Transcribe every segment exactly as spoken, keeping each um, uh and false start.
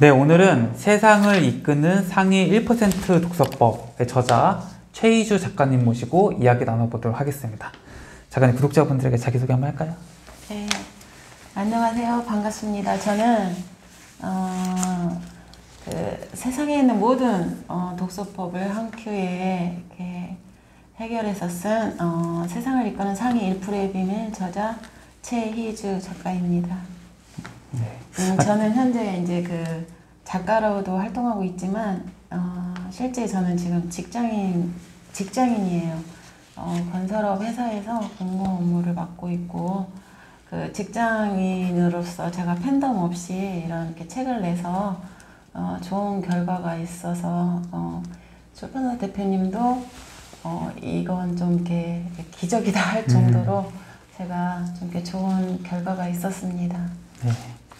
네, 오늘은 세상을 이끄는 상위 일 퍼센트 독서법의 저자 최희주 작가님 모시고 이야기 나눠보도록 하겠습니다. 작가님, 구독자분들에게 자기소개 한번 할까요? 네, 안녕하세요. 반갑습니다. 저는 어, 그 세상에 있는 모든 어, 독서법을 한 큐에 이렇게 해결해서 쓴 어, 세상을 이끄는 상위 일 퍼센트의 비밀 저자 최희주 작가입니다. 네. 음, 저는 현재 이제 그 작가로도 활동하고 있지만 어, 실제 저는 지금 직장인 직장인이에요. 어, 건설업 회사에서 공무 업무를 맡고 있고, 그 직장인으로서 제가 팬덤 없이 이런 이렇게 책을 내서 어, 좋은 결과가 있어서 어, 출판사 대표님도 어, 이건 좀 이렇게 기적이다 할 정도로 음. 제가 좀 이렇게 좋은 결과가 있었습니다. 네.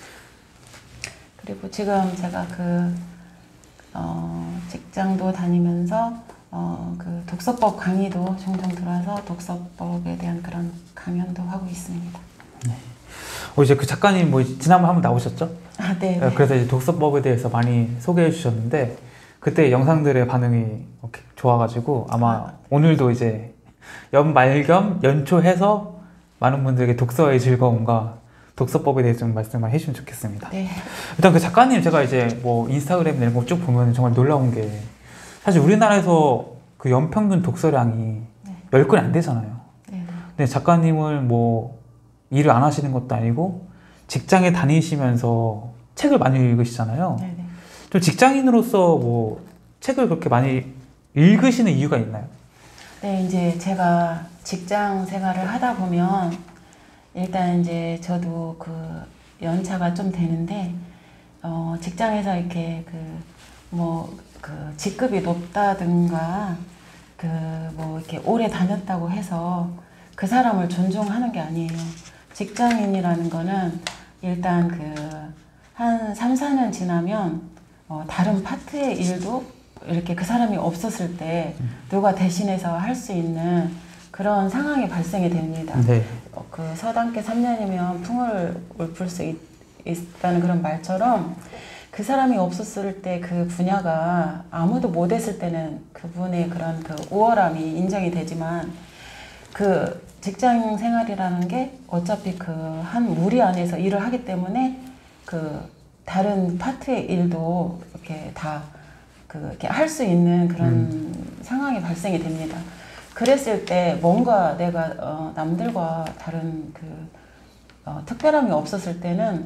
그리고 지금 제가 그 어, 직장도 다니면서 어, 그 독서법 강의도 종종 들어와서 독서법에 대한 그런 강연도 하고 있습니다. 네. 어, 이제 그 작가님 뭐 지난번 한번 나오셨죠? 아, 네. 네. 그래서 이제 독서법에 대해서 많이 소개해 주셨는데 그때 영상들의 반응이 좋아가지고 아마 아, 네. 오늘도 이제 연말 겸 연초해서 많은 분들에게 독서의 즐거움과 독서법에 대해서 좀 말씀을 해주시면 좋겠습니다. 네. 일단 그 작가님 제가 이제 뭐 인스타그램 이런 거 쭉 보면 정말 놀라운 게 사실 우리나라에서 그 연평균 독서량이 네. 열 권이 안 되잖아요. 네. 근데 작가님은 뭐 일을 안 하시는 것도 아니고 직장에 다니시면서 책을 많이 읽으시잖아요. 네. 좀 직장인으로서 뭐 책을 그렇게 많이 읽으시는 이유가 있나요? 네, 이제 제가 직장 생활을 하다 보면 일단 이제 저도 그 연차가 좀 되는데 어 직장에서 이렇게 그 뭐 그 직급이 높다든가 그 뭐 이렇게 오래 다녔다고 해서 그 사람을 존중하는 게 아니에요. 직장인이라는 거는 일단 그 한 삼, 사 년 지나면 어 다른 파트의 일도 이렇게 그 사람이 없었을 때 누가 대신해서 할 수 있는 그런 상황이 발생이 됩니다. 네. 어, 그 서당계 삼 년이면 풍을 울풀 수 있, 있다는 그런 말처럼 그 사람이 없었을 때 그 분야가 아무도 못했을 때는 그분의 그런 그 우월함이 인정이 되지만 그 직장 생활이라는 게 어차피 그 한 무리 안에서 일을 하기 때문에 그 다른 파트의 일도 이렇게 다 그 이렇게 할 수 있는 그런 음. 상황이 발생이 됩니다. 그랬을 때 뭔가 내가 어, 남들과 다른 그 어, 특별함이 없었을 때는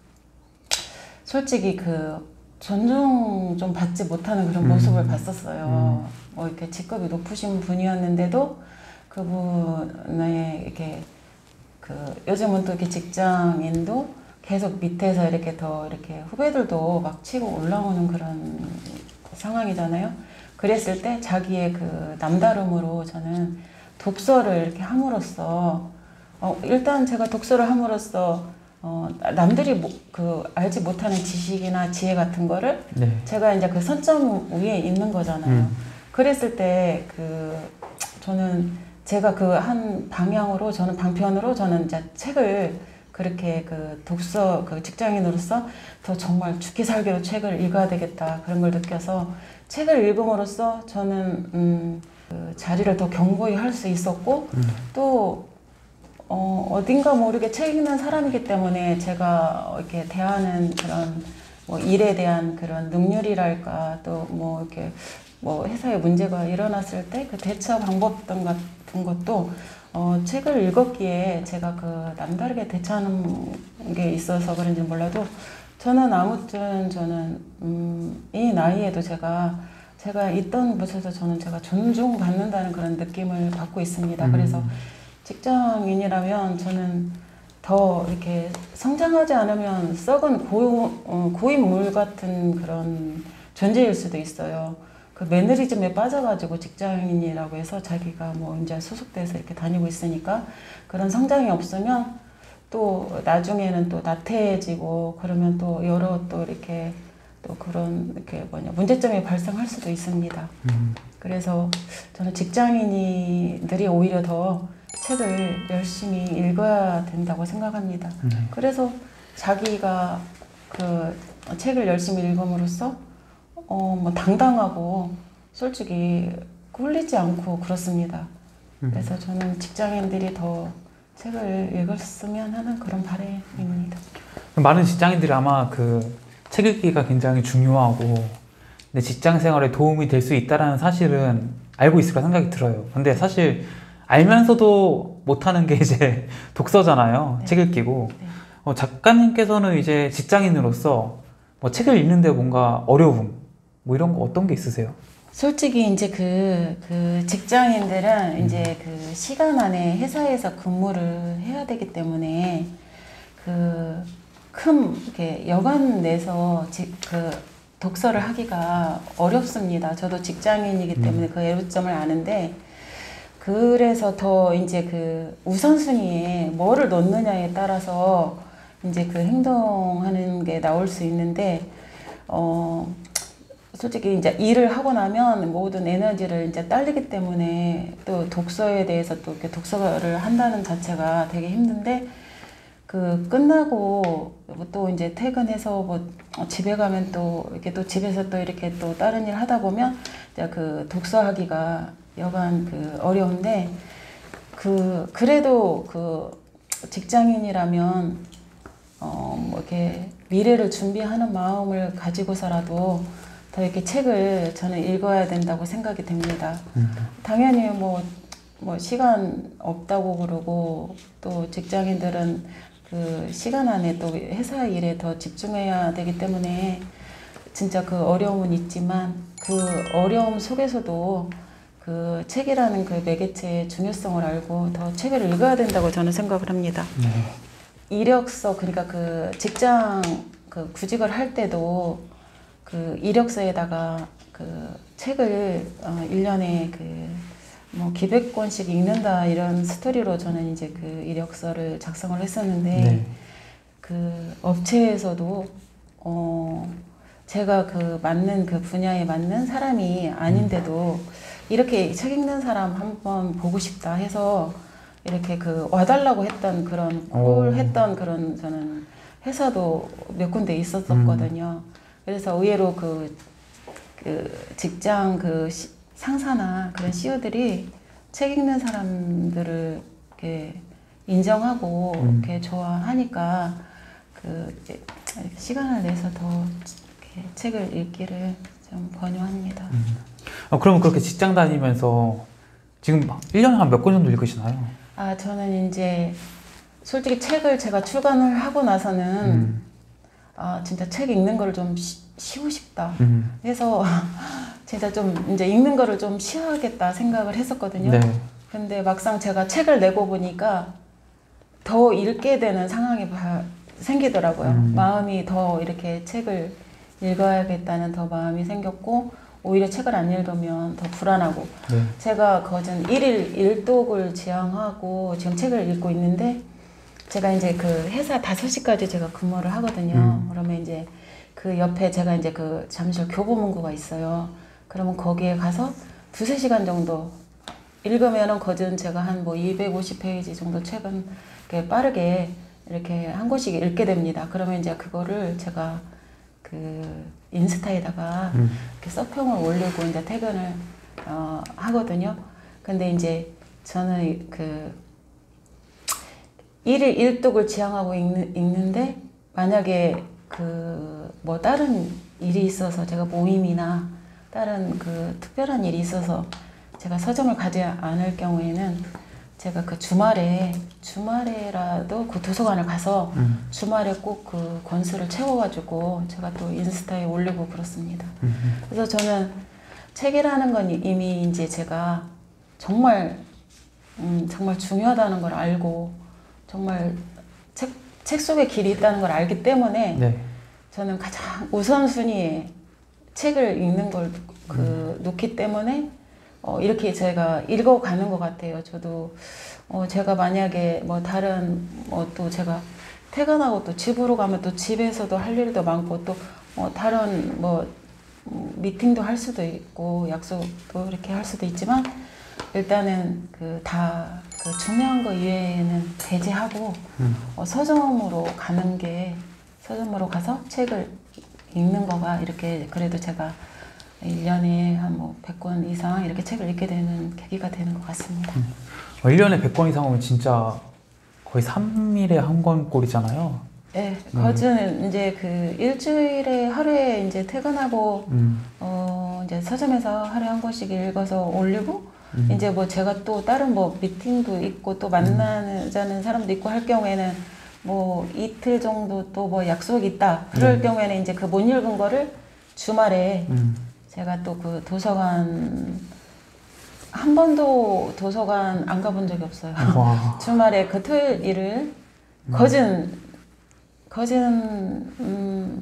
솔직히 그 존중 좀 받지 못하는 그런 음. 모습을 봤었어요. 음. 뭐 이렇게 직급이 높으신 분이었는데도 그분의 이렇게 그 요즘은 또 이렇게 직장인도 계속 밑에서 이렇게 더 이렇게 후배들도 막 치고 올라오는 그런 상황이잖아요. 그랬을 때 자기의 그 남다름으로 저는 독서를 이렇게 함으로써 어, 일단 제가 독서를 함으로써 어, 남들이 뭐, 그 알지 못하는 지식이나 지혜 같은 거를 네. 제가 이제 그 선점 위에 있는 거잖아요. 음. 그랬을 때 그 저는 제가 그 한 방향으로 저는 방편으로 저는 이제 책을 그렇게 그 독서 그 직장인으로서 더 정말 죽기 살기로 책을 읽어야 되겠다 그런 걸 느껴서 책을 읽음으로써 저는 음, 그 자리를 더 견고히 할 수 있었고 음. 또 어, 어딘가 모르게 책 읽는 사람이기 때문에 제가 이렇게 대하는 그런 뭐 일에 대한 그런 능률이랄까 또 뭐 이렇게 뭐 회사에 문제가 일어났을 때 그 대처 방법 등 같은 것도 어, 책을 읽었기에 제가 그 남다르게 대처하는 게 있어서 그런지 몰라도 저는 아무튼 저는 음, 이 나이에도 제가 제가 있던 곳에서 저는 제가 존중받는다는 그런 느낌을 받고 있습니다. 음. 그래서 직장인이라면 저는 더 이렇게 성장하지 않으면 썩은 고, 어, 고인물 같은 그런 존재일 수도 있어요. 그 매너리즘에 빠져가지고 직장인이라고 해서 자기가 뭐 이제 소속돼서 이렇게 다니고 있으니까 그런 성장이 없으면 또 나중에는 또 나태해지고 그러면 또 여러 또 이렇게 또 그런 이렇게 뭐냐 문제점이 발생할 수도 있습니다. 음. 그래서 저는 직장인들이 오히려 더 책을 열심히 읽어야 된다고 생각합니다. 음. 그래서 자기가 그 책을 열심히 읽음으로써 어, 뭐 당당하고 솔직히 꿀리지 않고 그렇습니다. 음. 그래서 저는 직장인들이 더 책을 읽었으면 하는 그런 바람입니다. 많은 직장인들이 아마 그 책 읽기가 굉장히 중요하고 내 직장 생활에 도움이 될 수 있다는 사실은 알고 있을 거라 생각이 들어요. 근데 사실 알면서도 못하는 게 이제 독서잖아요. 네. 책 읽기고. 네. 어, 작가님께서는 이제 직장인으로서 뭐 책을 읽는데 뭔가 어려움, 뭐 이런 거 어떤 게 있으세요? 솔직히 이제 그, 그 직장인들은 음. 이제 그 시간 안에 회사에서 근무를 해야 되기 때문에 그 큰 이렇게 여관 내서 지, 그 독서를 하기가 어렵습니다. 저도 직장인이기 때문에 음. 그 애로점을 아는데 그래서 더 이제 그 우선순위에 뭐를 넣느냐에 따라서 이제 그 행동하는 게 나올 수 있는데, 어, 솔직히 이제 일을 하고 나면 모든 에너지를 이제 딸리기 때문에 또 독서에 대해서 또 이렇게 독서를 한다는 자체가 되게 힘든데, 그 끝나고 또 이제 퇴근해서 뭐 집에 가면 또 이렇게 또 집에서 또 이렇게 또 다른 일 하다 보면 이제 그 독서하기가 여간 그 어려운데, 그 그래도 그 직장인이라면 어 뭐 이렇게 미래를 준비하는 마음을 가지고서라도 더 이렇게 책을 저는 읽어야 된다고 생각이 됩니다. 음. 당연히 뭐, 뭐 시간 없다고 그러고 또 직장인들은 그 시간 안에 또 회사 일에 더 집중해야 되기 때문에 진짜 그 어려움은 있지만 그 어려움 속에서도 그 책이라는 그 매개체의 중요성을 알고 더 책을 읽어야 된다고 저는 생각을 합니다. 네. 이력서, 그러니까 그 직장 그 구직을 할 때도 그 이력서에다가 그 책을 어 일 년에 그 뭐 기백 권씩 읽는다 이런 스토리로 저는 이제 그 이력서를 작성을 했었는데, 네. 그 업체에서도 어 제가 그 맞는 그 분야에 맞는 사람이 아닌데도 이렇게 책 읽는 사람 한번 보고 싶다 해서 이렇게 그 와달라고 했던 그런 콜 했던 그런 저는 회사도 몇 군데 있었었거든요. 음. 그래서 의외로 그, 그 직장 그 시, 상사나 그런 씨이오들이 책 읽는 사람들을 이렇게 인정하고 음. 이렇게 좋아하니까 그 시간을 내서 더 이렇게 책을 읽기를 좀 권유합니다. 음. 아, 그러면 그렇게 직장 다니면서 지금 일 년에 한 몇 권 정도 읽으시나요? 아, 저는 이제 솔직히 책을 제가 출간을 하고 나서는 음. 아, 진짜 책 읽는 거를 좀 쉬, 쉬고 싶다 음. 해서 진짜 좀 이제 읽는 거를 좀 쉬어야겠다 생각을 했었거든요. 네. 근데 막상 제가 책을 내고 보니까 더 읽게 되는 상황이 생기더라고요. 음. 마음이 더 이렇게 책을 읽어야겠다는 더 마음이 생겼고, 오히려 책을 안 읽으면 더 불안하고. 네. 제가 거진 일일 일독을 지향하고 지금 책을 읽고 있는데, 제가 이제 그 회사 다섯 시까지 제가 근무를 하거든요. 음. 그러면 이제 그 옆에 제가 이제 그 잠실 교보문고가 있어요. 그러면 거기에 가서 두세 시간 정도 읽으면은 거진 제가 한 뭐 이백오십 페이지 정도 책은 이렇게 빠르게 이렇게 한 권씩 읽게 됩니다. 그러면 이제 그거를 제가 그 인스타에다가 음. 이렇게 서평을 올리고 이제 퇴근을 어, 하거든요. 근데 이제 저는 그 일일 일독을 지향하고 읽는, 읽는데 만약에 그 뭐 다른 일이 있어서 제가 모임이나 다른 그 특별한 일이 있어서 제가 서점을 가지 않을 경우에는 제가 그 주말에 주말에라도 그 도서관을 가서 음. 주말에 꼭 그 권수를 채워가지고 제가 또 인스타에 올리고 그렇습니다. 음. 그래서 저는 책이라는 건 이미 이제 제가 정말 음, 정말 중요하다는 걸 알고 정말 책, 책 속에 길이 있다는 걸 알기 때문에 네. 저는 가장 우선순위에 책을 읽는 걸 그 음. 놓기 때문에 어, 이렇게 제가 읽어가는 것 같아요. 저도 어, 제가 만약에 뭐 다른 뭐 또 제가 퇴근하고 또 집으로 가면 또 집에서도 할 일도 많고 또 뭐 다른 뭐 미팅도 할 수도 있고 약속도 이렇게 할 수도 있지만 일단은 그 다 그 중요한 거 이외에는 배제하고 음. 어, 서점으로 가는 게 서점으로 가서 책을 읽는 거가 이렇게 그래도 제가 일 년에 한 뭐 백 권 이상 이렇게 책을 읽게 되는 계기가 되는 것 같습니다. 음. 일 년에 백 권 이상 오면 진짜 거의 삼 일에 한 권꼴이잖아요. 네, 거즈는 음. 이제 그 일주일에 하루에 이제 퇴근하고 음. 어 이제 서점에서 하루에 한 권씩 읽어서 올리고 음. 이제 뭐 제가 또 다른 뭐 미팅도 있고 또 만나자는 음. 사람도 있고 할 경우에는 뭐 이틀 정도 또 뭐 약속이 있다 그럴 음. 경우에는 이제 그 못 읽은 거를 주말에 음. 제가 또 그 도서관 한 번도 도서관 안 가본 적이 없어요. 주말에 그 토요일 일을 음. 거진 거진 음,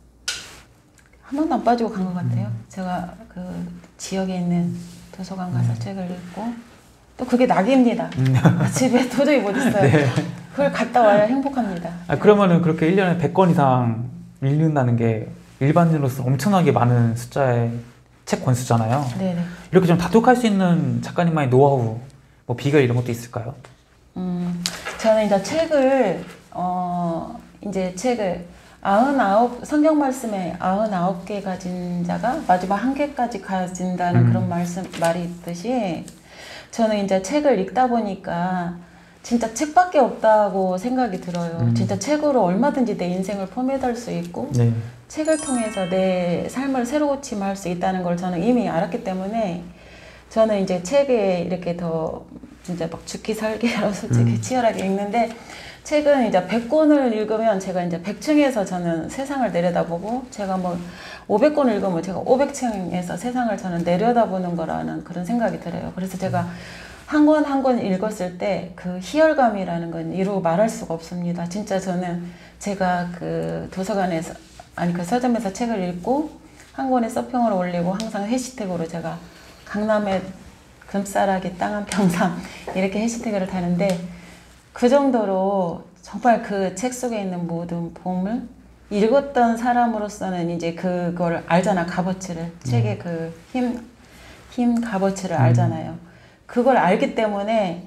한 번도 안 빠지고 간 것 같아요. 음. 제가 그 지역에 있는 도서관 가서 음. 책을 읽고 또 그게 낙입니다. 음. 집에 도저히 못 있어요. 네. 그걸 갔다 와야 행복합니다. 아, 그러면은 그렇게 일 년에 백 권 이상 읽는다는 게 일반인으로서 엄청나게 많은 숫자의 책 권수잖아요. 네네. 이렇게 좀 다독할 수 있는 작가님만의 노하우, 뭐 비결 이런 것도 있을까요? 음, 저는 이제 책을 어 이제 책을 아흔아홉 성경 말씀에 아흔아홉 개 가진 자가 마지막 한 개까지 가진다는 음. 그런 말씀 말이 있듯이 저는 이제 책을 읽다 보니까 진짜 책밖에 없다고 생각이 들어요. 음. 진짜 책으로 얼마든지 내 인생을 포맷할 수 있고 네. 책을 통해서 내 삶을 새로 고침할 수 있다는 걸 저는 이미 알았기 때문에 저는 이제 책에 이렇게 더 진짜 막 죽기 살기로 솔직히 음. 치열하게 읽는데 책은 이제 백 권을 읽으면 제가 이제 백 층에서 저는 세상을 내려다보고 제가 뭐 오백 권을 읽으면 제가 오백 층에서 세상을 저는 내려다보는 거라는 그런 생각이 들어요. 그래서 제가 한 권 한 권 읽었을 때 그 희열감이라는 건 이루 말할 수가 없습니다. 진짜 저는 제가 그 도서관에서 아니 그 서점에서 책을 읽고 한 권의 서평을 올리고 항상 해시태그로 제가 강남의 금싸라기 땅 한 평상 이렇게 해시태그를 다는데 그 정도로 정말 그 책 속에 있는 모든 보물 읽었던 사람으로서는 이제 그걸 알잖아. 값어치를 음. 책의 그 힘, 힘 값어치를 음. 알잖아요. 그걸 알기 때문에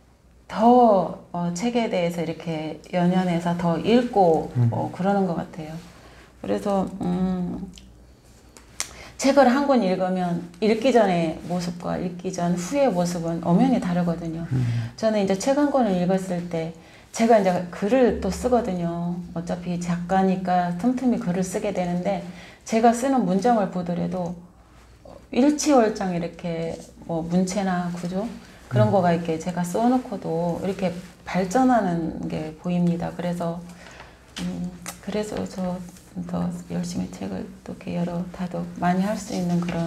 더 어, 책에 대해서 이렇게 연연해서 더 읽고 음. 어, 그러는 것 같아요. 그래서 음, 책을 한 권 읽으면 읽기 전의 모습과 읽기 전 후의 모습은 엄연히 다르거든요. 음. 저는 이제 책 한 권을 읽었을 때 제가 이제 글을 또 쓰거든요. 어차피 작가니까 틈틈이 글을 쓰게 되는데 제가 쓰는 문장을 보더라도 일치월장 이렇게 뭐 문체나 구조 그런 음. 거가 이렇게 제가 써놓고도 이렇게 발전하는 게 보입니다. 그래서 음, 그래서 저 더 열심히 책을 또 이렇게 여러 다독 많이 할 수 있는 그런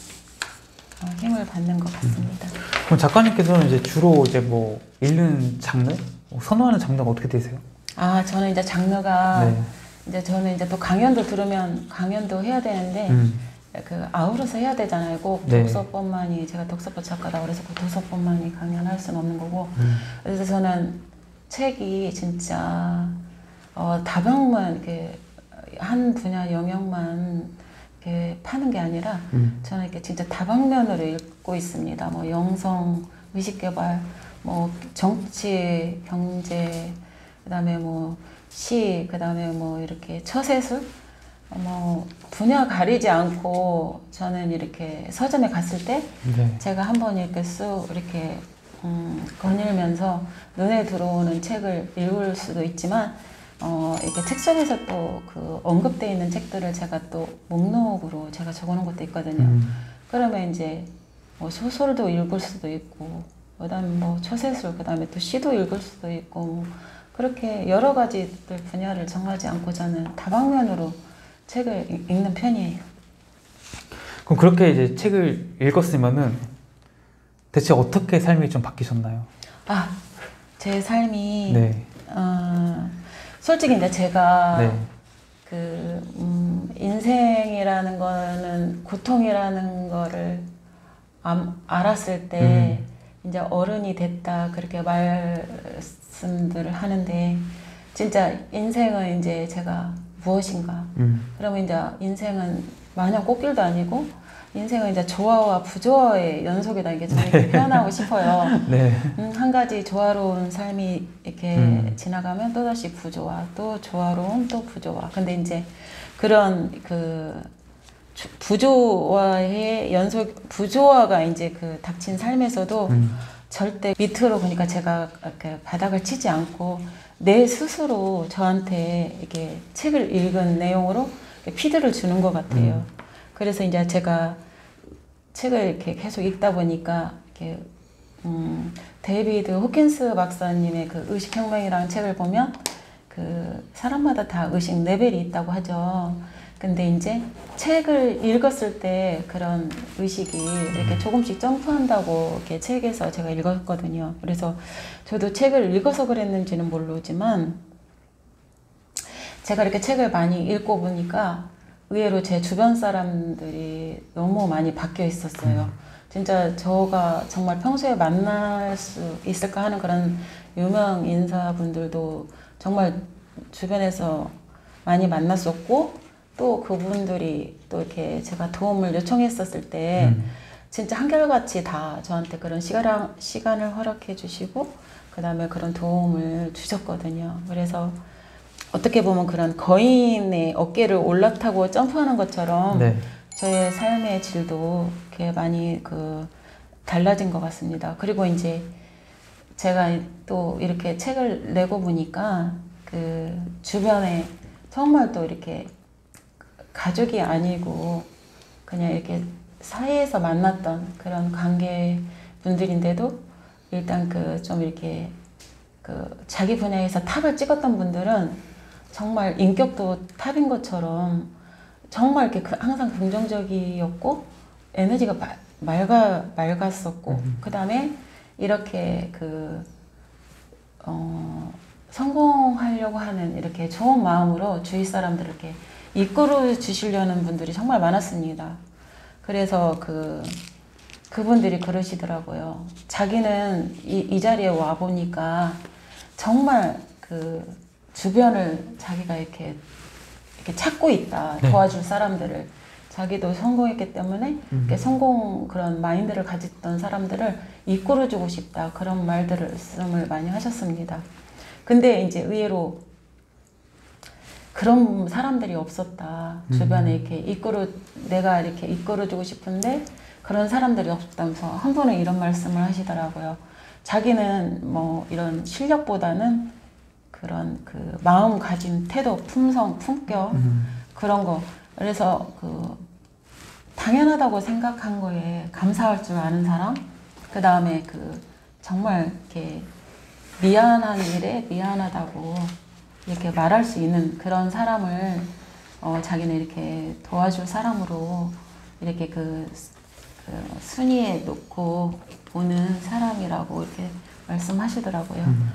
어, 힘을 받는 것 같습니다. 음. 그럼 작가님께서는 이제 주로 이제 뭐 읽는 장르, 뭐 선호하는 장르가 어떻게 되세요? 아 저는 이제 장르가 네. 이제 저는 이제 또 강연도 들으면 강연도 해야 되는데 음. 그 아우러서 해야 되잖아요. 꼭 네. 독서법만이 제가 독서법 작가다 그래서 그 독서법만이 강연할 수는 없는 거고. 음. 그래서 저는 책이 진짜 어, 다방만 이렇게 한 분야 영역만 이렇게 파는 게 아니라 음. 저는 이렇게 진짜 다방면으로 읽고 있습니다. 뭐 영성, 의식개발, 뭐 정치, 경제, 그다음에 뭐 시, 그다음에 뭐 이렇게 처세술, 뭐 분야 가리지 않고 저는 이렇게 서점에 갔을 때 네. 제가 한번 이렇게 쑥 이렇게 음, 거닐면서 눈에 들어오는 책을 읽을 수도 있지만. 어, 이렇게 책 속에서 또 그 언급되어 있는 책들을 제가 또 목록으로 제가 적어 놓은 것도 있거든요. 음. 그러면 이제 뭐 소설도 읽을 수도 있고, 그 다음에 뭐 처세술, 그 다음에 또 시도 읽을 수도 있고, 뭐 그렇게 여러 가지들 분야를 정하지 않고 저는 다방면으로 책을 읽는 편이에요. 그럼 그렇게 이제 책을 읽었으면은 대체 어떻게 삶이 좀 바뀌셨나요? 아, 제 삶이, 네. 어, 솔직히 이제 제가 네. 그 음, 인생이라는 거는 고통이라는 거를 암, 알았을 때 음. 이제 어른이 됐다 그렇게 말씀들을 하는데 진짜 인생은 이제 제가 무엇인가? 음. 그러면 이제 인생은 마냥 꽃길도 아니고 인생은 이제 조화와 부조화의 연속이다 이게 저는 이렇게 표현하고 싶어요. 네. 음, 한 가지 조화로운 삶이 이렇게 음. 지나가면 또다시 부조화, 또 조화로운 또 부조화. 근데 이제 그런 그 부조화의 연속, 부조화가 이제 그 닥친 삶에서도 음. 절대 밑으로 보니까 제가 이렇게 바닥을 치지 않고 내 스스로 저한테 이렇게 책을 읽은 내용으로 피드를 주는 것 같아요. 음. 그래서 이제 제가 책을 이렇게 계속 읽다 보니까 이렇게 음, 데이비드 호킨스 박사님의 그 의식혁명이라는 책을 보면 그 사람마다 다 의식 레벨이 있다고 하죠. 근데 이제 책을 읽었을 때 그런 의식이 이렇게 조금씩 점프한다고 이렇게 책에서 제가 읽었거든요. 그래서 저도 책을 읽어서 그랬는지는 모르지만 제가 이렇게 책을 많이 읽고 보니까 의외로 제 주변 사람들이 너무 많이 바뀌어 있었어요. 진짜 저가 정말 평소에 만날 수 있을까 하는 그런 유명 인사분들도 정말 주변에서 많이 만났었고, 또 그분들이 또 이렇게 제가 도움을 요청했었을 때 음. 진짜 한결같이 다 저한테 그런 시간, 시간을 허락해 주시고 그 다음에 그런 도움을 주셨거든요. 그래서 어떻게 보면 그런 거인의 어깨를 올라타고 점프하는 것처럼 네. 저의 삶의 질도 이렇게 많이 그 달라진 것 같습니다. 그리고 이제 제가 또 이렇게 책을 내고 보니까 그 주변에 정말 또 이렇게 가족이 아니고 그냥 이렇게 사이에서 만났던 그런 관계 분들인데도 일단 그 좀 이렇게 그 자기 분야에서 탑을 찍었던 분들은 정말 인격도 탑인 것처럼 정말 이렇게 그 항상 긍정적이었고 에너지가 마, 맑아, 맑았었고 음. 그 다음에 이렇게 그 어, 성공하려고 하는 이렇게 좋은 마음으로 주위 사람들을 이렇게 이끌어 주시려는 분들이 정말 많았습니다. 그래서 그 그분들이 그러시더라고요. 자기는 이, 이 자리에 와 보니까 정말 그 주변을 자기가 이렇게 이렇게 찾고 있다. 네. 도와줄 사람들을. 자기도 성공했기 때문에 음. 이렇게 성공 그런 마인드를 가졌던 사람들을 이끌어주고 싶다. 그런 말들을 말씀을 많이 하셨습니다. 근데 이제 의외로 그런 사람들이 없었다. 음. 주변에 이렇게 이끌어, 내가 이렇게 이끌어주고 싶은데 그런 사람들이 없다면서 한 분은 이런 말씀을 하시더라고요. 자기는 뭐 이런 실력보다는 그런 그 마음가짐, 태도, 품성, 품격 음. 그런 거. 그래서 그 당연하다고 생각한 거에 감사할 줄 아는 사람. 그 다음에 그 정말 이렇게 미안한 일에 미안하다고 이렇게 말할 수 있는 그런 사람을 어, 자기는 이렇게 도와줄 사람으로 이렇게 그, 그 순위에 놓고 보는 사람이라고 이렇게 말씀하시더라고요. 음.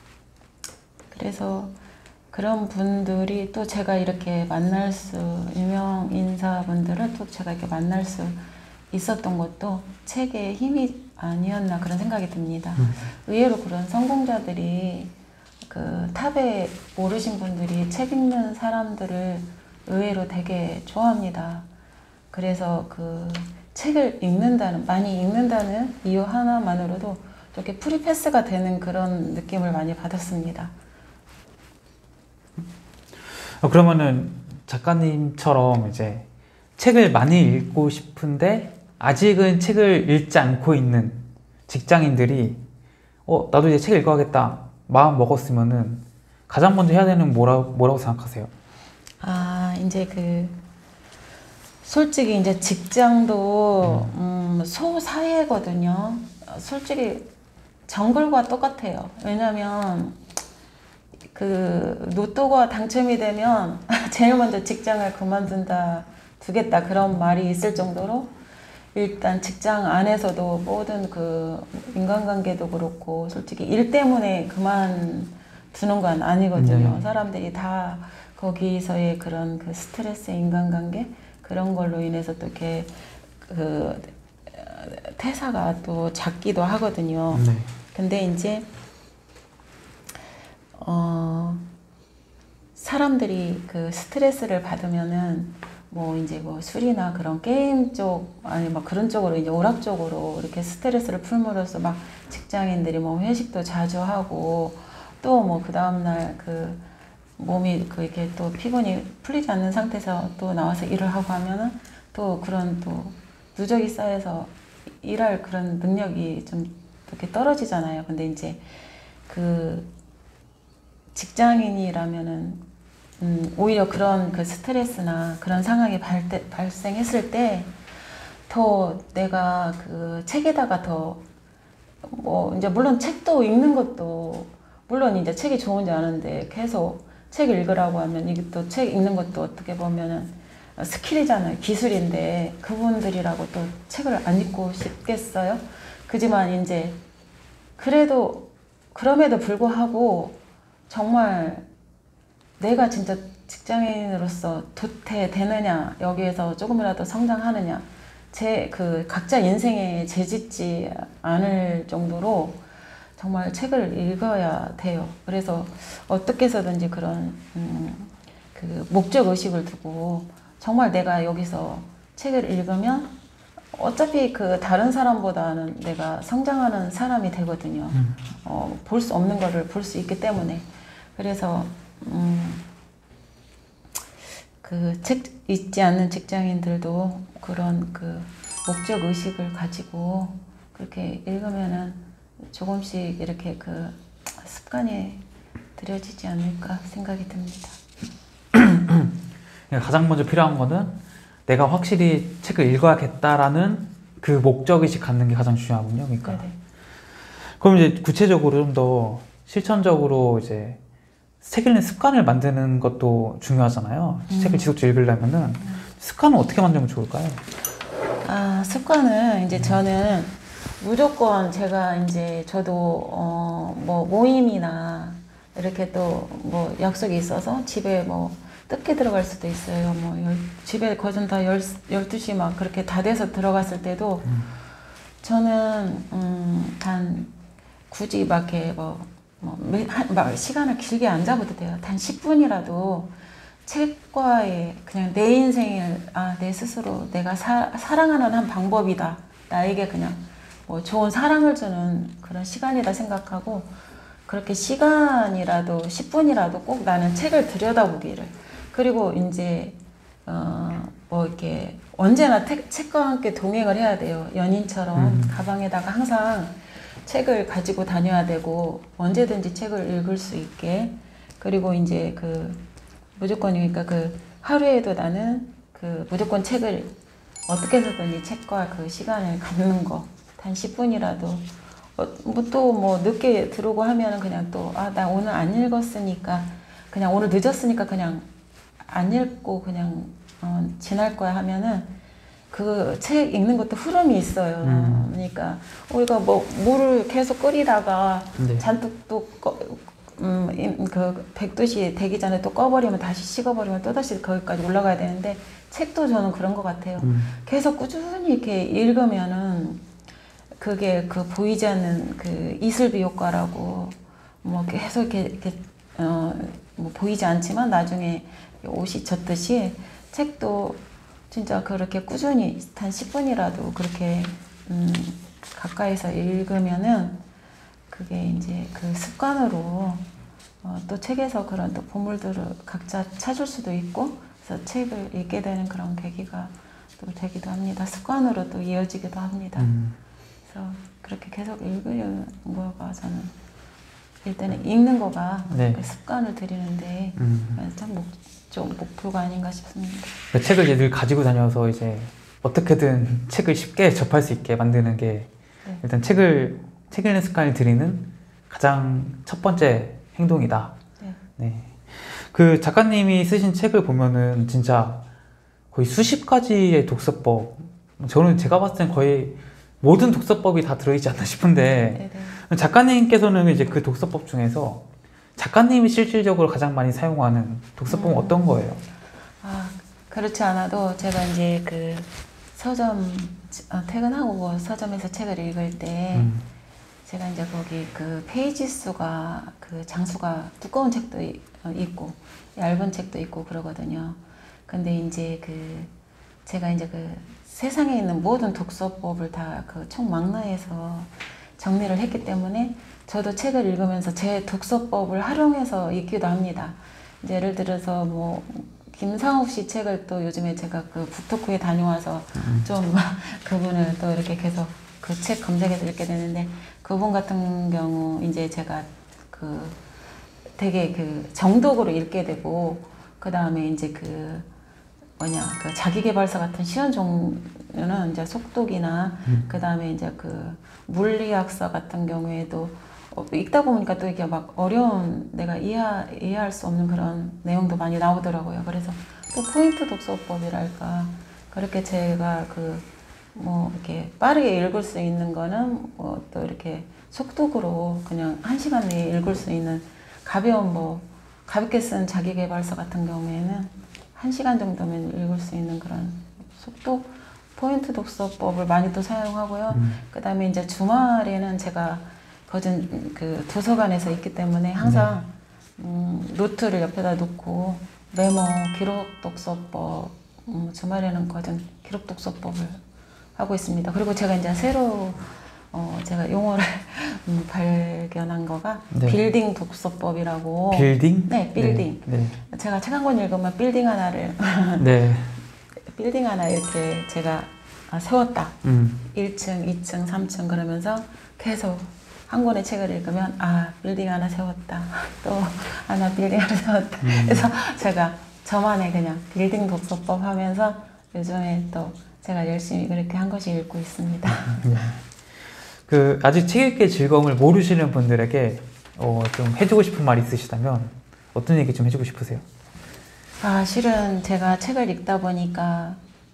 그래서 그런 분들이 또 제가 이렇게 만날 수, 유명 인사분들을 또 제가 이렇게 만날 수 있었던 것도 책의 힘이 아니었나 그런 생각이 듭니다. 음. 의외로 그런 성공자들이 그 탑에 오르신 분들이 책 읽는 사람들을 의외로 되게 좋아합니다. 그래서 그 책을 읽는다는, 많이 읽는다는 이유 하나만으로도 이렇게 프리패스가 되는 그런 느낌을 많이 받았습니다. 그러면은 작가님처럼 이제 책을 많이 읽고 싶은데 아직은 책을 읽지 않고 있는 직장인들이 어 나도 이제 책 읽어야겠다 마음 먹었으면은 가장 먼저 해야 되는 뭐라, 뭐라고 생각하세요? 아 이제 그 솔직히 이제 직장도 음. 음, 소사회거든요. 솔직히 정글과 똑같아요. 왜냐면 그 로또가 당첨이 되면 제일 먼저 직장을 그만둔다 두겠다 그런 말이 있을 정도로 일단 직장 안에서도 모든 그 인간관계도 그렇고 솔직히 일 때문에 그만두는 건 아니거든요. 네. 사람들이 다 거기서의 그런 그 스트레스 인간관계 그런 걸로 인해서 또 이렇게 그 퇴사가 또 잦기도 하거든요. 네. 근데 이제 어, 사람들이 그 스트레스를 받으면은 뭐 이제 뭐 술이나 그런 게임 쪽 아니 막 그런 쪽으로 이제 오락 쪽으로 이렇게 스트레스를 풀므로써 막 직장인들이 뭐 회식도 자주 하고 또 뭐 그 다음날 그 몸이 그 이렇게 또 피곤이 풀리지 않는 상태에서 또 나와서 일을 하고 하면은 또 그런 또 누적이 쌓여서 일할 그런 능력이 좀 이렇게 떨어지잖아요. 근데 이제 그 직장인이라면은 음, 오히려 그런 그 스트레스나 그런 상황이 발, 때, 발생했을 때 더 내가 그 책에다가 더 뭐 이제 물론 책도 읽는 것도 물론 이제 책이 좋은지 아는데 계속 책 읽으라고 하면 이게 또 책 읽는 것도 어떻게 보면은 스킬이잖아요. 기술인데 그분들이라고 또 책을 안 읽고 싶겠어요? 그지만 이제 그래도 그럼에도 불구하고 정말 내가 진짜 직장인으로서 도태되느냐 여기에서 조금이라도 성장하느냐 제 그 각자 인생에 재짓지 않을 정도로 정말 책을 읽어야 돼요. 그래서 어떻게 해서든지 그런 음, 그 목적 의식을 두고 정말 내가 여기서 책을 읽으면 어차피 그 다른 사람보다는 내가 성장하는 사람이 되거든요. 음. 어, 볼 수 없는 거를 볼 수 있기 때문에. 그래서 음, 그 책 읽지 않는 직장인들도 그런 그 목적 의식을 가지고 그렇게 읽으면은 조금씩 이렇게 그 습관이 들여지지 않을까 생각이 듭니다. 가장 먼저 필요한 거는 내가 확실히 책을 읽어야겠다라는 그 목적의식 갖는 게 가장 중요하군요. 그러니까. 네네. 그럼 이제 구체적으로 좀 더 실천적으로 이제 책 읽는 습관을 만드는 것도 중요하잖아요. 음. 책을 지속적으로 읽으려면은 음. 습관은 어떻게 만들면 좋을까요? 아, 습관은 이제 음. 저는 무조건 제가 이제 저도 어 뭐 모임이나 이렇게 또 뭐 약속이 있어서 집에 뭐 늦게 들어갈 수도 있어요. 뭐 열, 집에 거진 다 열, 열두 시 막 그렇게 다 돼서 들어갔을 때도 음. 저는 음, 한 굳이 막 이렇게 뭐, 뭐 한, 막 시간을 길게 안 잡아도 돼요. 단 십 분이라도 책과의 그냥 내 인생을 아, 내 스스로 내가 사, 사랑하는 한 방법이다. 나에게 그냥 뭐 좋은 사랑을 주는 그런 시간이다 생각하고 그렇게 시간이라도 십 분이라도 꼭 나는 책을 들여다보기를 그리고 이제 어 뭐 이렇게 언제나 태, 책과 함께 동행을 해야 돼요. 연인처럼 음. 가방에다가 항상 책을 가지고 다녀야 되고 언제든지 책을 읽을 수 있게 그리고 이제 그 무조건이니까 그 하루에도 나는 그 무조건 책을 어떻게 해서든지 책과 그 시간을 갖는 거 단 십 분이라도 어, 뭐 또 뭐 늦게 들어오고 하면은 그냥 또 아 나 오늘 안 읽었으니까 그냥 오늘 늦었으니까 그냥 안 읽고 그냥 어, 지날 거야 하면은 그 책 읽는 것도 흐름이 있어요. 음. 그러니까 우리가 뭐 물을 계속 끓이다가 네. 잔뜩 또 꺼, 음, 그 백도씨 되기 전에 또 꺼버리면 다시 식어버리면 또다시 거기까지 올라가야 되는데 책도 저는 그런 것 같아요. 음. 계속 꾸준히 이렇게 읽으면은 그게 그 보이지 않는 그 이슬비 효과라고 뭐 계속 이렇게, 이렇게 어, 뭐 보이지 않지만 나중에 옷이 젖듯이 책도 진짜 그렇게 꾸준히 한 십 분이라도 그렇게 음, 가까이서 읽으면은 그게 이제 그 습관으로 어, 또 책에서 그런 또 보물들을 각자 찾을 수도 있고 그래서 책을 읽게 되는 그런 계기가 또 되기도 합니다. 습관으로 또 이어지기도 합니다. 음. 그래서 그렇게 계속 읽으려는 거가 저는 일단은 읽는 거가 네. 그 습관을 들이는데 음. 참 목, 좀 목표가 아닌가 싶습니다. 그 책을 이제 늘 가지고 다녀서 이제 어떻게든 책을 쉽게 접할 수 있게 만드는 게 네. 일단 책을 책 읽는 습관을 들이는 가장 첫 번째 행동이다. 네. 네. 그 작가님이 쓰신 책을 보면은 진짜 거의 수십 가지의 독서법. 저는 제가 봤을 땐 거의 모든 독서법이 다 들어있지 않나 싶은데 네네. 작가님께서는 이제 그 독서법 중에서 작가님이 실질적으로 가장 많이 사용하는 독서법은 음. 어떤 거예요? 아 그렇지 않아도 제가 이제 그 서점 퇴근하고 뭐 서점에서 책을 읽을 때 음. 제가 이제 거기 그 페이지 수가 그 장수가 두꺼운 책도 있고 얇은 책도 있고 그러거든요. 근데 이제 그 제가 이제 그 세상에 있는 모든 독서법을 다 그 총망라해서 정리를 했기 때문에 저도 책을 읽으면서 제 독서법을 활용해서 읽기도 합니다. 이제 예를 들어서 뭐 김상욱 씨 책을 또 요즘에 제가 그 북토크에 다녀와서 음. 좀 그분을 또 이렇게 계속 그 책 검색해서 읽게 되는데, 그분 같은 경우 이제 제가 그 되게 그 정독으로 읽게 되고, 그 다음에 이제 그 뭐냐 그 자기계발서 같은 시험 종류는 이제 속독이나 음. 그 다음에 이제 그 물리학서 같은 경우에도 어, 읽다 보니까 또 이게 막 어려운 내가 이해 이해할 수 없는 그런 내용도 많이 나오더라고요. 그래서 또 포인트 독서법이랄까, 그렇게 제가 그 뭐 이렇게 빠르게 읽을 수 있는 거는 뭐 또 이렇게 속독으로 그냥 한 시간 내에 읽을 수 있는 가벼운 뭐 가볍게 쓴 자기계발서 같은 경우에는 한 시간 정도면 읽을 수 있는 그런 속독 포인트 독서법을 많이 또 사용하고요. 음. 그 다음에 이제 주말에는 제가 거진 그 도서관에서 있기 때문에 항상 네. 음, 노트를 옆에다 놓고 메모, 기록 독서법, 음, 주말에는 거진 기록 독서법을 하고 있습니다. 그리고 제가 이제 새로 어, 제가 용어를 음, 발견한 거가 네. 빌딩 독서법이라고. 빌딩? 네, 빌딩. 네, 네. 제가 책 한 권 읽으면 빌딩 하나를 네. 빌딩 하나 이렇게 제가 아, 세웠다. 음. 일 층, 이 층, 삼 층 그러면서 계속 한 권의 책을 읽으면 아, 빌딩 하나 세웠다. 또 하나 빌딩 하나 세웠다. 음. 그래서 제가 저만의 그냥 빌딩 독서법 하면서 요즘에 또 제가 열심히 그렇게 한 권씩 읽고 있습니다. 네. 그 아직 책 읽기의 즐거움을 모르시는 분들에게 어, 좀 해주고 싶은 말 있으시다면 어떤 얘기 좀 해주고 싶으세요? 아, 실은 제가 책을 읽다 보니까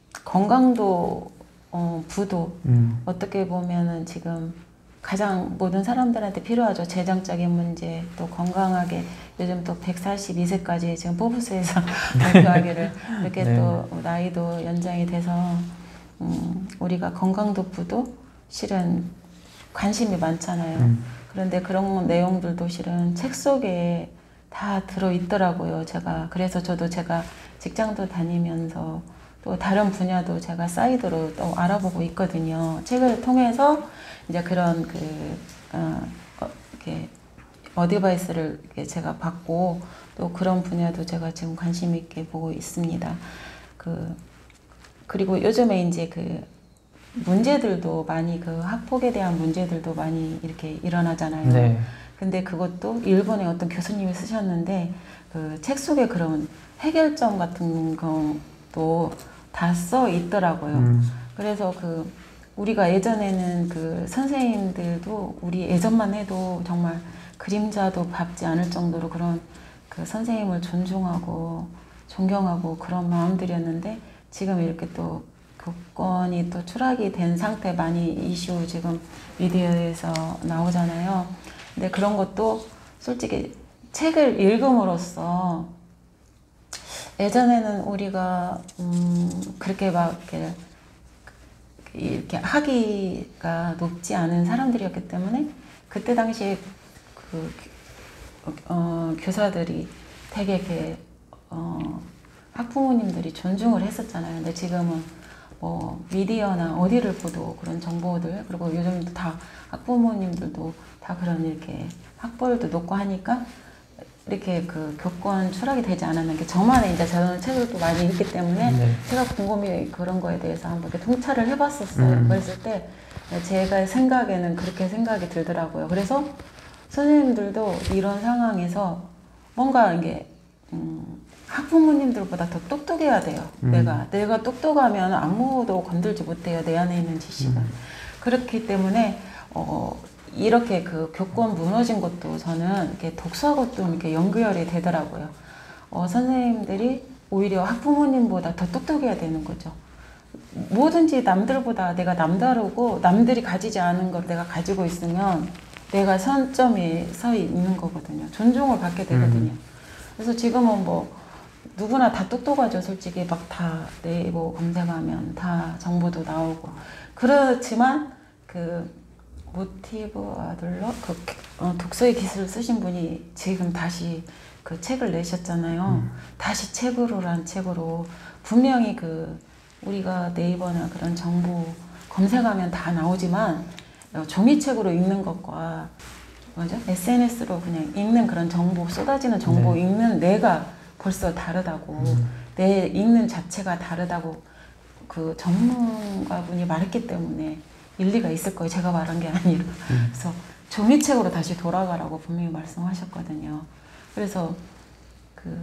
건강도 어, 부도 음. 어떻게 보면은 지금 가장 모든 사람들한테 필요하죠. 재정적인 문제, 또 건강하게 요즘 또 백사십이 세까지 지금 포브스에서 발표하기를 이렇게 네. 또 나이도 연장이 돼서 음, 우리가 건강도 부도 실은 관심이 많잖아요. 음. 그런데 그런 내용들도 실은 책 속에 다 들어있더라고요. 제가 그래서 저도 제가 직장도 다니면서 또 다른 분야도 제가 사이드로 또 알아보고 있거든요. 책을 통해서 이제 그런 그 어, 어, 이렇게 어드바이스를 이렇게 제가 받고 또 그런 분야도 제가 지금 관심 있게 보고 있습니다. 그 그리고 요즘에 이제 그 문제들도 많이 그 학폭에 대한 문제들도 많이 이렇게 일어나잖아요. 네. 근데 그것도 일본의 어떤 교수님이 쓰셨는데 그 책 속에 그런 해결점 같은 것도 다 써 있더라고요. 음. 그래서 그 우리가 예전에는 그 선생님들도 우리 예전만 해도 정말 그림자도 밟지 않을 정도로 그런 그 선생님을 존중하고 존경하고 그런 마음들이었는데 지금 이렇게 또 교권이 또 추락이 된 상태 많이 이슈 지금 미디어에서 나오잖아요. 근데 그런 것도 솔직히 책을 읽음으로써 예전에는 우리가 음 그렇게 막 이렇게, 이렇게 학위가 높지 않은 사람들이었기 때문에 그때 당시에 그 어, 교사들이 되게 이렇게 어, 학부모님들이 존중을 했었잖아요. 근데 지금은 뭐 미디어나 어디를 보도 그런 정보들 그리고 요즘 다 학부모님들도 다 그런 이렇게 학벌도 높고 하니까 이렇게 그 교권 추락이 되지 않았는 게 저만의 이제 저는 책을 또 많이 읽기 때문에 네. 제가 곰곰이 그런 거에 대해서 한번 이렇게 통찰을 해봤었어요. 음. 그랬을 때 제가 생각에는 그렇게 생각이 들더라고요. 그래서 선생님들도 이런 상황에서 뭔가 이게 음, 학부모님들보다 더 똑똑해야 돼요. 음. 내가 내가 똑똑하면 아무도 건들지 못해요. 내 안에 있는 지식은. 음. 그렇기 때문에 어, 이렇게 그 교권 무너진 것도 저는 이렇게 독서하고 좀 이렇게 연결이 되더라고요. 어, 선생님들이 오히려 학부모님보다 더 똑똑해야 되는 거죠. 뭐든지 남들보다 내가 남다르고 남들이 가지지 않은 걸 내가 가지고 있으면 내가 선점에 서 있는 거거든요. 존중을 받게 되거든요. 음. 그래서 지금은 뭐 누구나 다 똑똑하죠. 솔직히 막 다 네이버 검색하면 다 정보도 나오고 그렇지만 그 모티브 아들러 그 어, 독서의 기술을 쓰신 분이 지금 다시 그 책을 내셨잖아요. 음. 다시 책으로란 책으로 분명히 그 우리가 네이버나 그런 정보 검색하면 다 나오지만 어, 종이책으로 읽는 것과 뭐죠? 에스엔에스로 그냥 읽는 그런 정보, 쏟아지는 정보 네. 읽는 내가 벌써 다르다고 음. 내 읽는 자체가 다르다고 그 전문가분이 말했기 때문에 일리가 있을 거예요. 제가 말한 게 아니라. 음. 그래서 종이책으로 다시 돌아가라고 분명히 말씀하셨거든요. 그래서 그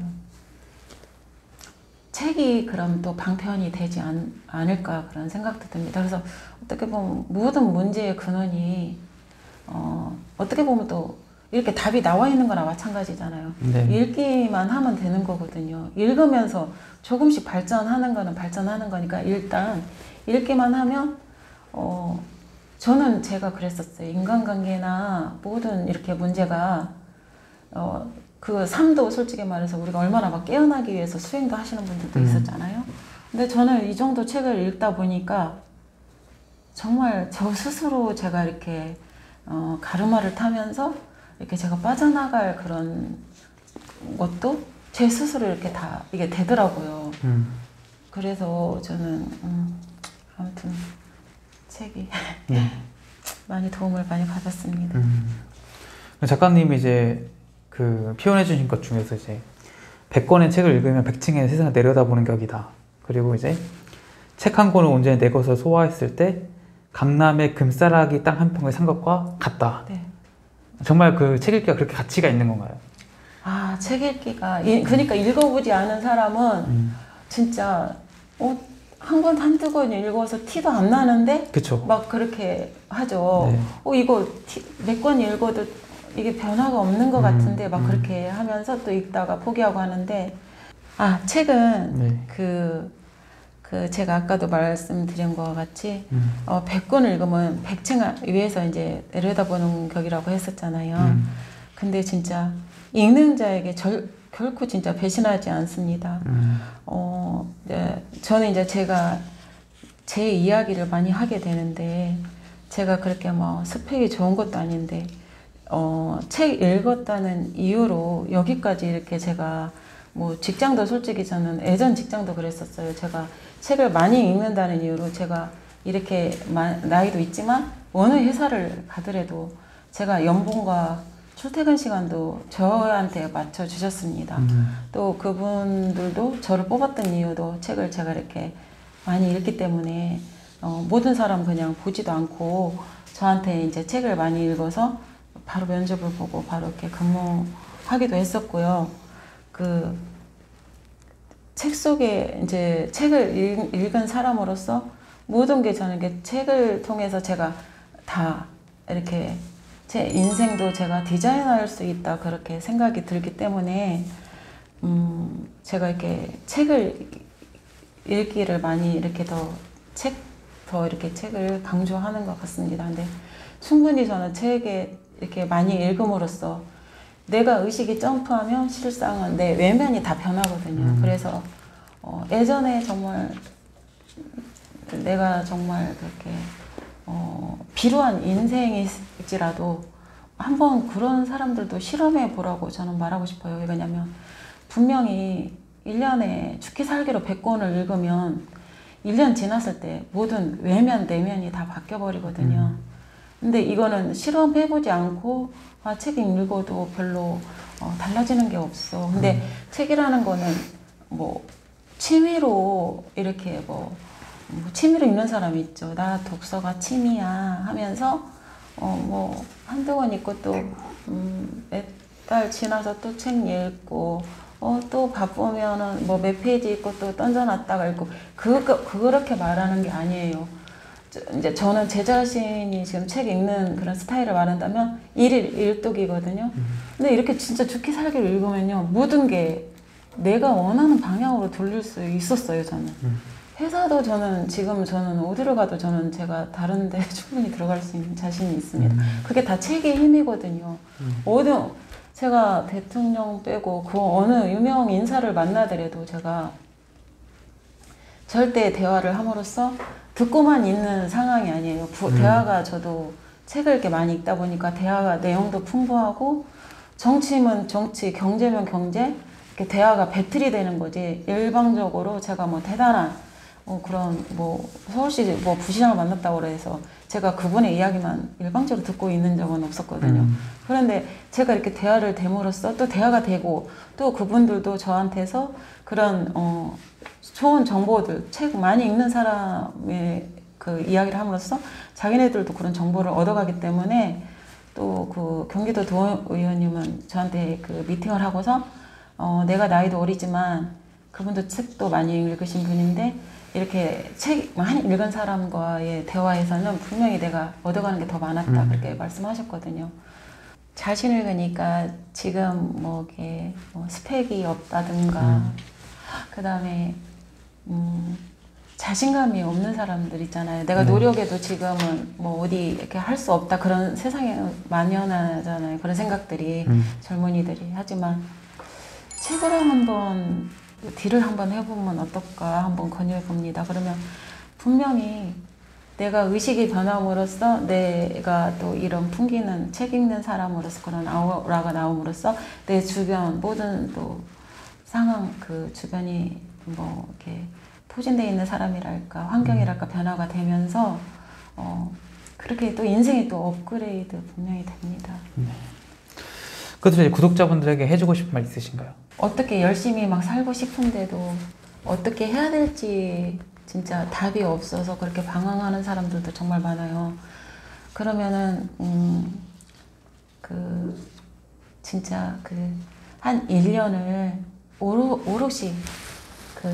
책이 그럼 또 방편이 되지 않, 않을까 그런 생각도 듭니다. 그래서 어떻게 보면 모든 문제의 근원이 어, 어떻게 보면 또 이렇게 답이 나와 있는 거나 마찬가지잖아요. 네. 읽기만 하면 되는 거거든요. 읽으면서 조금씩 발전하는 거는 발전하는 거니까 일단 읽기만 하면 어, 저는 제가 그랬었어요. 인간관계나 모든 이렇게 문제가 어, 그 삶도 솔직히 말해서 우리가 얼마나 막 깨어나기 위해서 수행도 하시는 분들도 음. 있었잖아요. 근데 저는 이 정도 책을 읽다 보니까 정말 저 스스로 제가 이렇게 어, 가르마를 타면서 이렇게 제가 빠져나갈 그런 것도 제 스스로 이렇게 다 이게 되더라고요. 음. 그래서 저는 음, 아무튼 책이 네. 많이 도움을 많이 받았습니다. 음. 작가님이 이제 그 표현해 주신 것 중에서 이제 백 권의 책을 읽으면 백 층의 세상을 내려다보는 격이다. 그리고 이제 책 한 권을 온전히 내 것을 소화했을 때 강남의 금싸라기 땅 한 평을 산 것과 같다. 네. 정말 그 책 읽기가 그렇게 가치가 있는 건가요? 아, 책 읽기가 이, 그러니까 읽어보지 않은 사람은 음. 진짜 어, 한 권, 한두 권 읽어서 티도 안 나는데 그쵸. 막 그렇게 하죠. 네. 어, 이거 몇 권 읽어도 이게 변화가 없는 것 음, 같은데 막 음. 그렇게 하면서 또 읽다가 포기하고 하는데 아, 책은 네. 그, 그 제가 아까도 말씀드린 것과 같이 음. 어, 백 권을 읽으면 백 층 위에서 이제 내려다보는 격이라고 했었잖아요. 음. 근데 진짜 읽는 자에게 절, 결코 진짜 배신하지 않습니다. 음. 어, 네, 저는 이제 제가 제 이야기를 많이 하게 되는데 제가 그렇게 뭐 스펙이 좋은 것도 아닌데 어, 책 읽었다는 이유로 여기까지 이렇게 제가 뭐 직장도 솔직히 저는 예전 직장도 그랬었어요. 제가 책을 많이 읽는다는 이유로 제가 이렇게 마, 나이도 있지만 어느 회사를 가더라도 제가 연봉과 출퇴근 시간도 저한테 맞춰 주셨습니다. 음. 또 그분들도 저를 뽑았던 이유도 책을 제가 이렇게 많이 읽기 때문에 어, 모든 사람 그냥 보지도 않고 저한테 이제 책을 많이 읽어서 바로 면접을 보고 바로 이렇게 근무하기도 했었고요. 그 책 속에 이제 책을 읽, 읽은 사람으로서 모든 게 저는 게 책을 통해서 제가 다 이렇게 제 인생도 제가 디자인할 수 있다 그렇게 생각이 들기 때문에 음 제가 이렇게 책을 읽기를 많이 이렇게 더 책 더 이렇게 책을 강조하는 것 같습니다. 근데 충분히 저는 책에 이렇게 많이 읽음으로써 내가 의식이 점프하면 실상은 내 외면이 다 변하거든요. 음. 그래서 어, 예전에 정말 내가 정말 그렇게 어, 비루한 인생일지라도 한번 그런 사람들도 실험해 보라고 저는 말하고 싶어요. 왜냐면 분명히 일 년에 죽기 살기로 백 권을 읽으면 일 년 지났을 때 모든 외면, 내면이 다 바뀌어버리거든요. 음. 근데 이거는 실험해보지 않고 아, 책 읽어도 별로 어, 달라지는 게 없어. 근데 음. 책이라는 거는 뭐 취미로 이렇게 뭐, 뭐 취미로 읽는 사람이 있죠. 나 독서가 취미야 하면서 어, 뭐 한두 권 읽고 또 음, 몇 달 지나서 또 책 읽고 어, 또 바쁘면은 뭐 몇 페이지 읽고 또 던져놨다가 읽고 그, 그, 그렇게 말하는 게 아니에요. 이제 저는 제 자신이 지금 책 읽는 그런 스타일을 말한다면 일일 일독이거든요. 근데 이렇게 진짜 죽기 살기로 읽으면요 모든 게 내가 원하는 방향으로 돌릴 수 있었어요. 저는 회사도 저는 지금 저는 어디를 가도 저는 제가 다른 데 충분히 들어갈 수 있는 자신이 있습니다. 그게 다 책의 힘이거든요. 어디 제가 대통령 빼고 그 어느 유명 인사를 만나더라도 제가 절대 대화를 함으로써 듣고만 있는 상황이 아니에요. 부, 음. 대화가 저도 책을 이렇게 많이 읽다 보니까 대화가 내용도 풍부하고 정치면 정치, 경제면 경제 이렇게 대화가 배틀이 되는 거지 일방적으로 제가 뭐 대단한 뭐 그런 뭐 서울시 뭐 부시장을 만났다고 그래서 제가 그분의 이야기만 일방적으로 듣고 있는 적은 없었거든요. 음. 그런데 제가 이렇게 대화를 됨으로써 또 대화가 되고 또 그분들도 저한테서 그런 어 좋은 정보들, 책 많이 읽는 사람의 그 이야기를 함으로써 자기네들도 그런 정보를 얻어가기 때문에 또 그 경기도 도의원님은 저한테 그 미팅을 하고서 어 내가 나이도 어리지만 그분도 책도 많이 읽으신 분인데 이렇게 책 많이 읽은 사람과의 대화에서는 분명히 내가 얻어가는 게 더 많았다. 음. 그렇게 말씀하셨거든요. 자신 읽으니까 지금 뭐 이게 뭐 스펙이 없다든가 음. 그 다음에 음 자신감이 없는 사람들 있잖아요. 내가 네. 노력해도 지금은 뭐 어디 이렇게 할 수 없다 그런 세상에 만연하잖아요. 그런 생각들이 음. 젊은이들이. 하지만 책으로 한번 딜을 한번 해보면 어떨까 한번 권유해 봅니다. 그러면 분명히 내가 의식이 변함으로써 내가 또 이런 풍기는 책 읽는 사람으로서 그런 아우라가 나옴으로써 내 주변 모든 또 상황 그 주변이 뭐 이렇게 포진되어 있는 사람이랄까 환경이랄까 변화가 되면서 어 그렇게 또 인생이 또 업그레이드 분명히 됩니다. 네. 그래서 이제 구독자분들에게 해주고 싶은 말 있으신가요? 어떻게 열심히 막 살고 싶은데도 어떻게 해야 될지 진짜 답이 없어서 그렇게 방황하는 사람들도 정말 많아요. 그러면은 음, 그 진짜 그 한 일 년을 오롯, 오롯이 그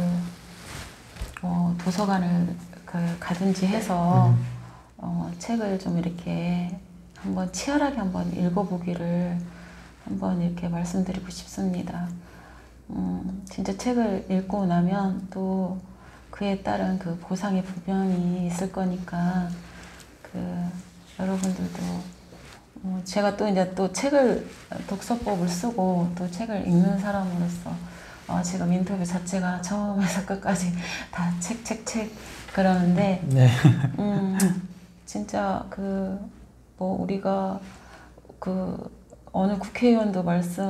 어, 도서관을 그 가든지 해서 음. 어, 책을 좀 이렇게 한번 치열하게 한번 읽어보기를 한번 이렇게 말씀드리고 싶습니다. 음, 진짜 책을 읽고 나면 또 그에 따른 그 보상이 분명히 있을 거니까 그 여러분들도 어, 제가 또 이제 또 책을 독서법을 쓰고 또 책을 읽는 사람으로서 어, 지금 인터뷰 자체가 처음에서 끝까지 다 책, 책, 책 그러는데 네. 음, 진짜 그 뭐 우리가 그 어느 국회의원도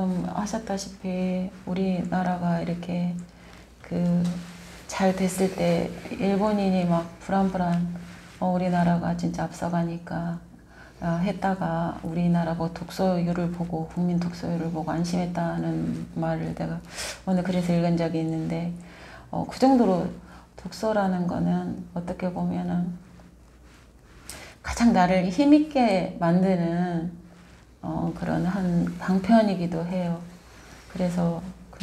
말씀하셨다시피 우리나라가 이렇게 그 잘 됐을 때 일본인이 막 불안불안 어, 우리나라가 진짜 앞서가니까 어, 했다가 우리나라 뭐 독서율을 보고 국민 독서율을 보고 안심했다는 말을 내가 오늘 그래서 읽은 적이 있는데 어, 그 정도로 독서라는 거는 어떻게 보면은 가장 나를 힘있게 만드는 어, 그런 한 방편이기도 해요. 그래서 그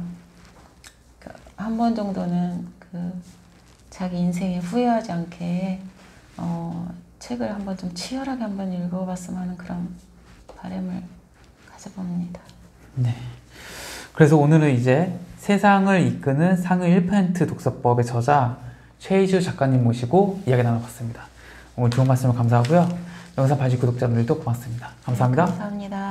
한 번 정도는 그 자기 인생에 후회하지 않게 어, 책을 한번 좀 치열하게 한번 읽어봤으면 하는 그런 바람을 가져봅니다. 네. 그래서 오늘은 이제 세상을 이끄는 상위 일 퍼센트 독서법의 저자 최희주 작가님 모시고 이야기 나눠봤습니다. 오늘 좋은 말씀을 감사하고요. 영상 봐주신 구독자분들도 고맙습니다. 감사합니다. 네, 감사합니다.